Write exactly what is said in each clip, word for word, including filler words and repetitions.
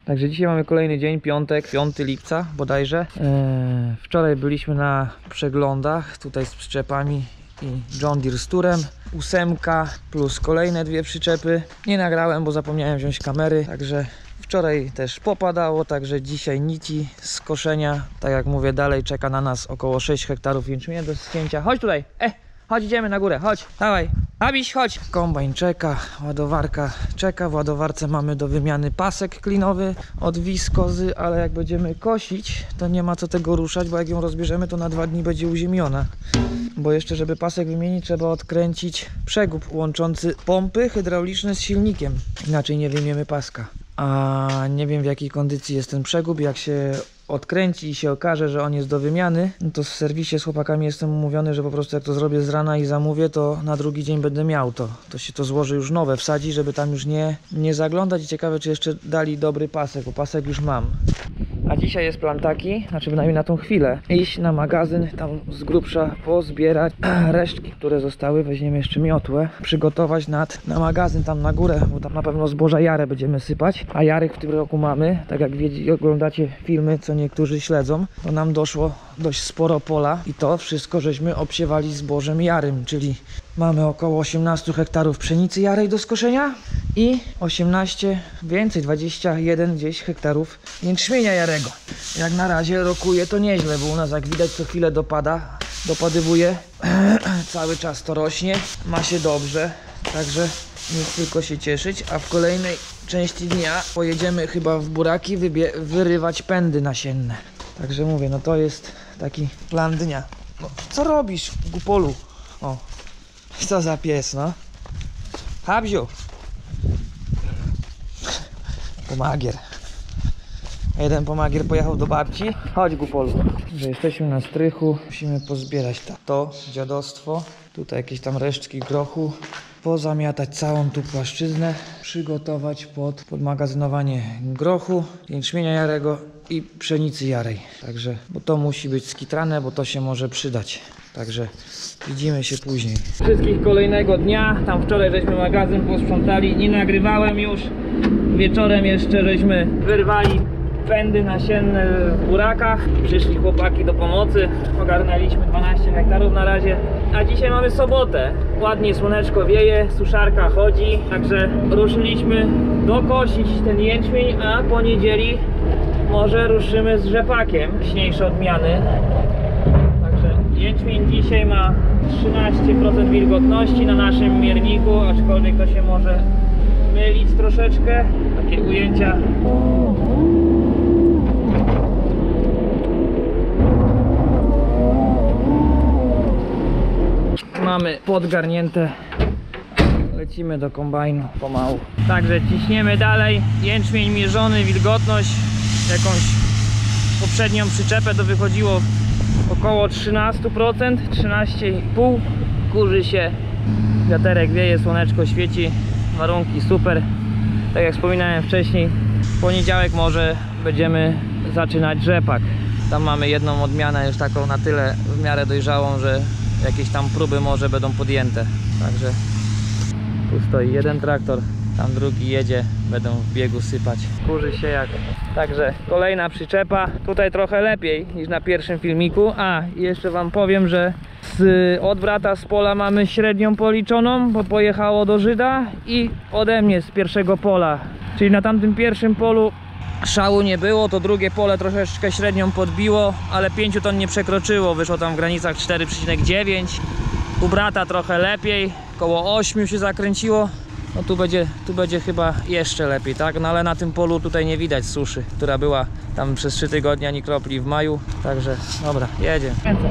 Także dzisiaj mamy kolejny dzień, piątek, piąty lipca bodajże. Eee, wczoraj byliśmy na przeglądach tutaj z przyczepami i John Deere z turem. Ósemka plus kolejne dwie przyczepy. Nie nagrałem, bo zapomniałem wziąć kamery, także wczoraj też popadało, także dzisiaj nici z koszenia. Tak jak mówię, dalej czeka na nas około sześć hektarów jęczmienia do ścięcia. Chodź tutaj, e! Chodź, idziemy na górę, chodź, dawaj, Abiś, chodź. Kombajn czeka, ładowarka czeka. W ładowarce mamy do wymiany pasek klinowy od Wiskozy, ale jak będziemy kosić, to nie ma co tego ruszać, bo jak ją rozbierzemy, to na dwa dni będzie uziemiona. Bo jeszcze, żeby pasek wymienić, trzeba odkręcić przegub łączący pompy hydrauliczne z silnikiem. Inaczej nie wyjmiemy paska. A nie wiem, w jakiej kondycji jest ten przegub. Jak się odkręci i się okaże, że on jest do wymiany, no to w serwisie z chłopakami jestem umówiony, że po prostu jak to zrobię z rana i zamówię, to na drugi dzień będę miał to. To się to złoży już nowe, wsadzi, żeby tam już nie, nie zaglądać. I ciekawe, czy jeszcze dali dobry pasek, bo pasek już mam. A dzisiaj jest plan taki, znaczy przynajmniej na tą chwilę, iść na magazyn, tam z grubsza pozbierać resztki, które zostały, weźmiemy jeszcze miotłę, przygotować nad, na magazyn tam na górę, bo tam na pewno zboża jarę będziemy sypać, a jarek w tym roku mamy, tak jak wiedzie, oglądacie filmy, co niektórzy śledzą, to nam doszło dość sporo pola i to wszystko żeśmy obsiewali zbożem jarym, czyli mamy około osiemnaście hektarów pszenicy jarej do skoszenia i osiemnaście, więcej, dwadzieścia jeden gdzieś hektarów jęczmienia jarego. Jak na razie rokuje to nieźle, bo u nas jak widać co chwilę dopada, dopadywuje, cały czas to rośnie, ma się dobrze, także nic tylko się cieszyć, a w kolejnej części dnia pojedziemy chyba w buraki wyrywać pędy nasienne. Także mówię, no to jest taki plan dnia. No, co robisz, Gupolu? O, co za pies, no. Habziu. Pomagier. Jeden pomagier pojechał do babci. Chodź, Gupolu. Że jesteśmy na strychu, musimy pozbierać to dziadostwo. Tutaj jakieś tam resztki grochu. Pozamiatać całą tu płaszczyznę. Przygotować pod, pod magazynowanie grochu, jęczmienia jarego i pszenicy jarej. Także, bo to musi być skitrane, bo to się może przydać. Także widzimy się później. Wszystkich kolejnego dnia. Tam wczoraj żeśmy magazyn posprzątali. Nie nagrywałem już. Wieczorem jeszcze żeśmy wyrwali pędy nasienne w burakach. Przyszli chłopaki do pomocy. Ogarnęliśmy dwanaście hektarów na razie. A dzisiaj mamy sobotę. Ładnie słoneczko wieje, suszarka chodzi. Także ruszyliśmy dokosić ten jęczmień, a po niedzieli może ruszymy z rzepakiem. Wcześniejsze odmiany. Także jęczmień dzisiaj ma trzynaście procent wilgotności na naszym mierniku, aczkolwiek to się może mylić troszeczkę. Takie ujęcia. Mamy podgarnięte, lecimy do kombajnu pomału. Także ciśniemy dalej, jęczmień mierzony, wilgotność, jakąś poprzednią przyczepę to wychodziło około trzynaście procent, trzynaście i pół. Kurzy się, wiaterek wieje, słoneczko świeci, warunki super. Tak jak wspominałem wcześniej, w poniedziałek może będziemy zaczynać rzepak. Tam mamy jedną odmianę już taką na tyle w miarę dojrzałą, że jakieś tam próby może będą podjęte. Także tu stoi jeden traktor, tam drugi jedzie, będą w biegu sypać. Kurzy się jak. Także kolejna przyczepa, tutaj trochę lepiej niż na pierwszym filmiku. A i jeszcze wam powiem, że z odwrata z pola mamy średnią policzoną, bo pojechało do Żyda, i ode mnie z pierwszego pola, czyli na tamtym pierwszym polu szału nie było, to drugie pole troszeczkę średnią podbiło, ale pięć ton nie przekroczyło, wyszło tam w granicach cztery przecinek dziewięć. U brata trochę lepiej, koło ośmiu się zakręciło. No tu będzie, tu będzie chyba jeszcze lepiej, tak? No ale na tym polu tutaj nie widać suszy, która była tam przez trzy tygodnie, ani kropli w maju. Także dobra, jedzie.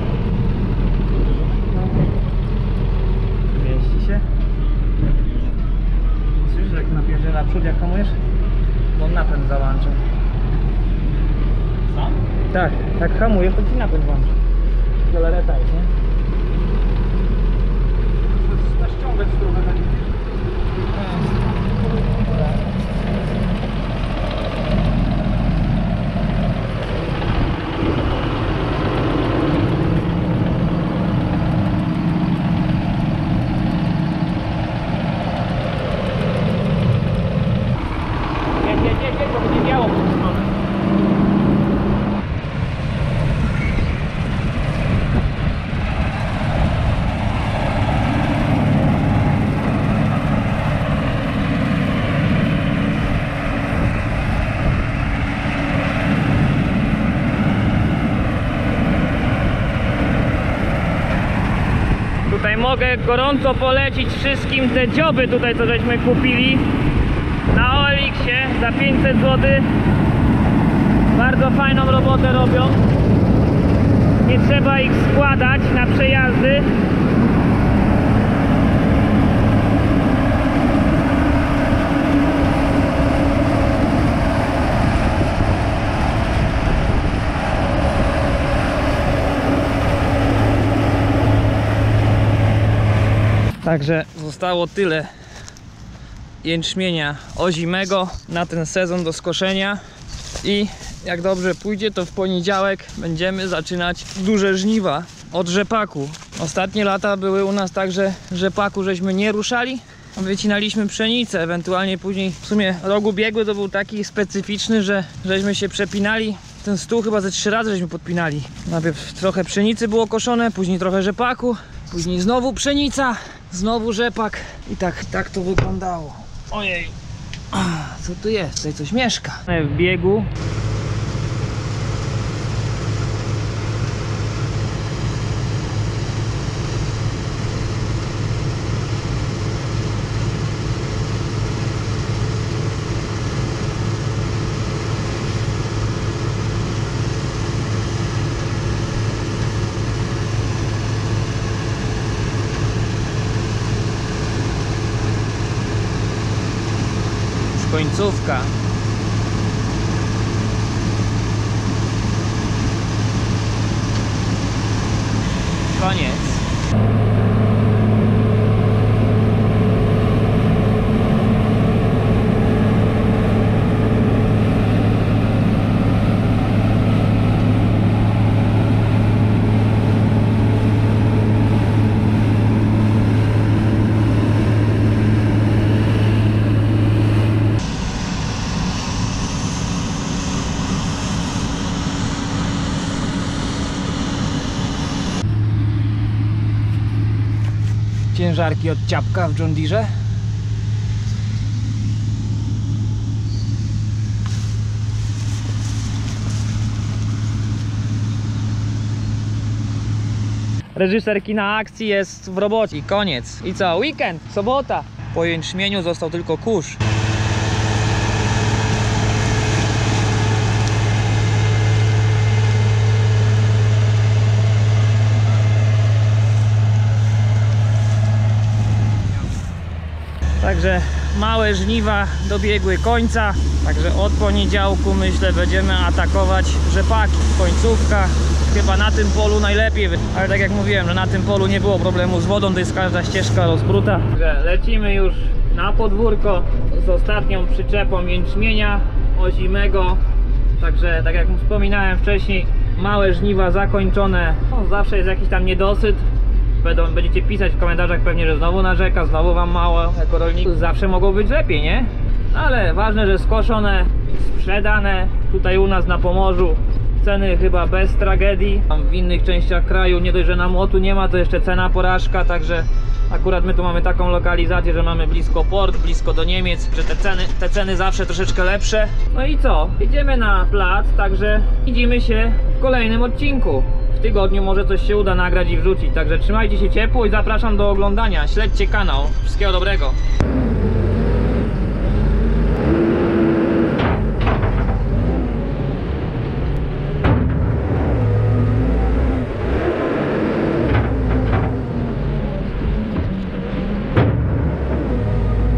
Mieści się. Słyszysz, jak napierze naprzód, jak hamujesz? Bo napęd załącza. Co? Tak, jak hamujesz, to ci napęd włącza. Galareta jest, nie? Muszę ściągać trochę na nim. Nie, nie, nie, nie, bo będzie biało. mogę gorąco polecić wszystkim te dzioby tutaj, co żeśmy kupili na O L X-ie za pięćset złotych. Bardzo fajną robotę robią. Nie trzeba ich składać na przejazdy. Także zostało tyle jęczmienia ozimego na ten sezon do skoszenia i jak dobrze pójdzie, to w poniedziałek będziemy zaczynać duże żniwa od rzepaku. Ostatnie lata były u nas tak, że rzepaku żeśmy nie ruszali, wycinaliśmy pszenicę, ewentualnie później w sumie rok ubiegły to był taki specyficzny, że żeśmy się przepinali. Ten stół chyba ze trzy razy żeśmy podpinali. Najpierw trochę pszenicy było koszone, później trochę rzepaku, później znowu pszenica, znowu rzepak i tak, tak to wyglądało. Ojej, co tu jest? Tutaj coś mieszka. W biegu. Końcówka. Koniec. Ciężarki od ciapka w John Deere. Reżyser kina akcji jest w robocie. Koniec. I co? Weekend, sobota. Po jęczmieniu został tylko kurz. Także małe żniwa dobiegły końca. Także od poniedziałku myślę będziemy atakować rzepaki. Końcówka. Chyba na tym polu najlepiej. Ale tak jak mówiłem, że na tym polu nie było problemu z wodą. To jest każda ścieżka rozpruta. Także lecimy już na podwórko z ostatnią przyczepą jęczmienia ozimego. Także tak jak wspominałem wcześniej, małe żniwa zakończone. No, zawsze jest jakiś tam niedosyt. Będą, będziecie pisać w komentarzach pewnie, że znowu narzeka, znowu wam mało jako rolnik. Zawsze mogło być lepiej, nie? Ale ważne, że skoszone, sprzedane tutaj u nas na Pomorzu. Ceny chyba bez tragedii. Tam w innych częściach kraju nie dość, że na młotu nie ma, to jeszcze cena porażka. Także akurat my tu mamy taką lokalizację, że mamy blisko port, blisko do Niemiec, że te ceny, te ceny zawsze troszeczkę lepsze. No i co? Idziemy na plac, także widzimy się w kolejnym odcinku. W tygodniu może coś się uda nagrać i wrzucić. Także trzymajcie się ciepło i zapraszam do oglądania. Śledźcie kanał. Wszystkiego dobrego.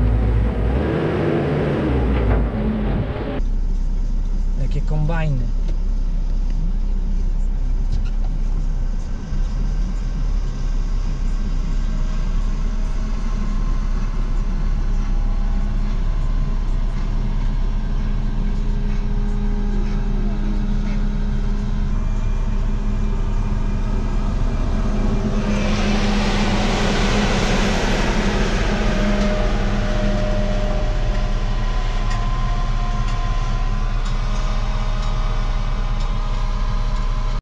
Jakie kombajny.